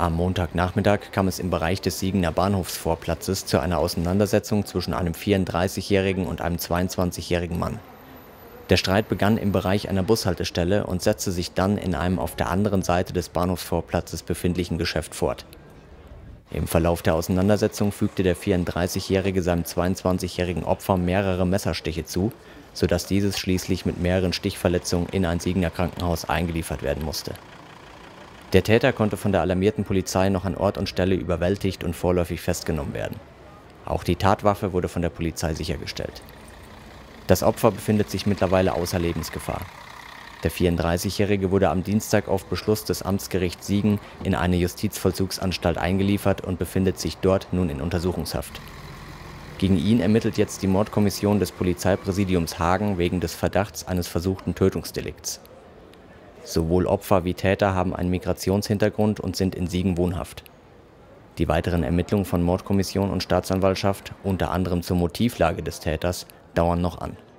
Am Montagnachmittag kam es im Bereich des Siegener Bahnhofsvorplatzes zu einer Auseinandersetzung zwischen einem 34-jährigen und einem 22-jährigen Mann. Der Streit begann im Bereich einer Bushaltestelle und setzte sich dann in einem auf der anderen Seite des Bahnhofsvorplatzes befindlichen Geschäft fort. Im Verlauf der Auseinandersetzung fügte der 34-jährige seinem 22-jährigen Opfer mehrere Messerstiche zu, sodass dieses schließlich mit mehreren Stichverletzungen in ein Siegener Krankenhaus eingeliefert werden musste. Der Täter konnte von der alarmierten Polizei noch an Ort und Stelle überwältigt und vorläufig festgenommen werden. Auch die Tatwaffe wurde von der Polizei sichergestellt. Das Opfer befindet sich mittlerweile außer Lebensgefahr. Der 34-Jährige wurde am Dienstag auf Beschluss des Amtsgerichts Siegen in eine Justizvollzugsanstalt eingeliefert und befindet sich dort nun in Untersuchungshaft. Gegen ihn ermittelt jetzt die Mordkommission des Polizeipräsidiums Hagen wegen des Verdachts eines versuchten Tötungsdelikts. Sowohl Opfer wie Täter haben einen Migrationshintergrund und sind in Siegen wohnhaft. Die weiteren Ermittlungen von Mordkommission und Staatsanwaltschaft, unter anderem zur Motivlage des Täters, dauern noch an.